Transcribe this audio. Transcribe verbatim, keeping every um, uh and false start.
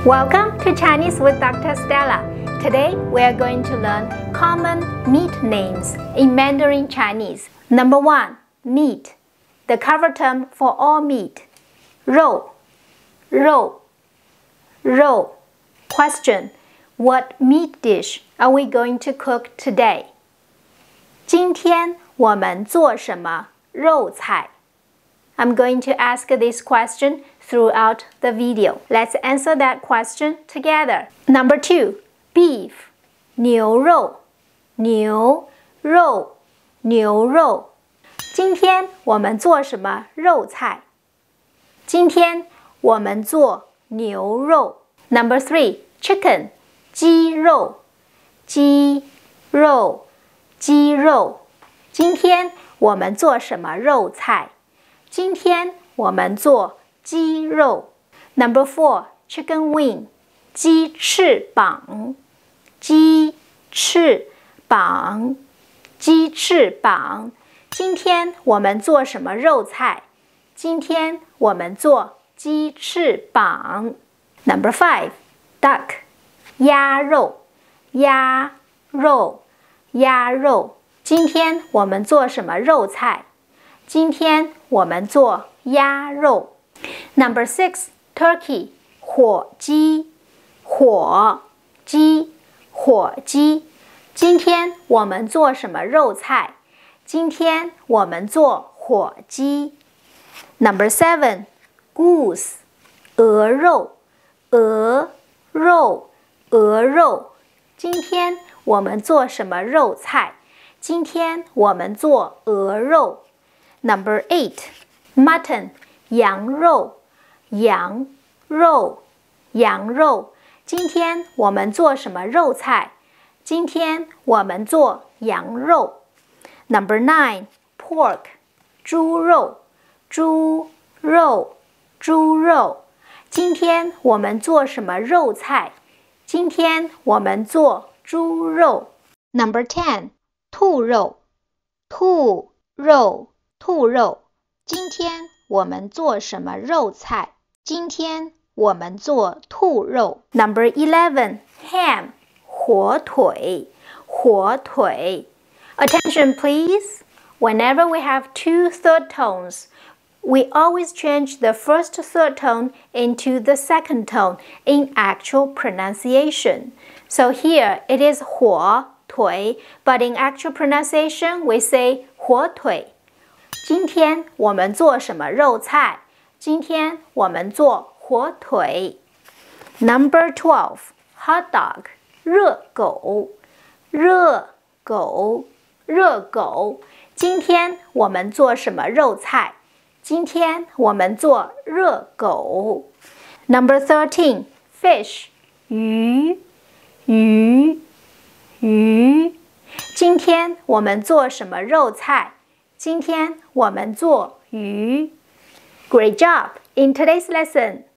Welcome to Chinese with Doctor Stella. Today we are going to learn common meat names in Mandarin Chinese. Number one, meat. The cover term for all meat. 肉, 肉, 肉. Question: What meat dish are we going to cook today? 今天我们做什么肉菜? I'm going to ask this question throughout the video. Let's answer that question together. Number two, beef. 牛肉, 牛肉, 牛肉. 今天我们做什么肉菜? 今天我们做牛肉. Number three, chicken. 鸡肉, 鸡肉, 鸡肉. 今天我们做什么肉菜? 今天我们做鸡肉。Number four, chicken wing. 鸡翅膀，鸡翅膀，鸡翅膀。今天我们做什么肉菜？今天我们做鸡翅膀。Number five, duck. 鸭肉，鸭肉，鸭肉。今天我们做什么肉菜？今天我们做鸭肉。Number six, turkey. 火鸡，火鸡，火鸡。今天我们做什么肉菜？今天我们做火鸡。Number seven, goose. 鹅肉，鹅肉，鹅肉。今天我们做什么肉菜？今天我们做鹅肉。Number eight, mutton. 羊肉，羊肉，羊肉。今天我们做什么肉菜？今天我们做羊肉。Number nine, pork. 猪肉，猪肉，猪肉。今天我们做什么肉菜？今天我们做猪肉。Number ten, 兔肉，兔肉，兔肉。今天我们做什么肉菜？今天我们做兔肉。Number eleven, ham. 火腿，火腿。Attention please. Whenever we have two third tones, we always change the first third tone into the second tone in actual pronunciation. So here it is 火腿, but in actual pronunciation we say 火腿。今天我们做什么肉菜？今天我们做火腿。Number twelve, hot dog. 热狗，热狗，热狗。今天我们做什么肉菜？今天我们做热狗。Number thirteen, fish. 鱼，鱼，鱼。今天我们做什么肉菜？今天我们做鱼。Great job! In today's lesson,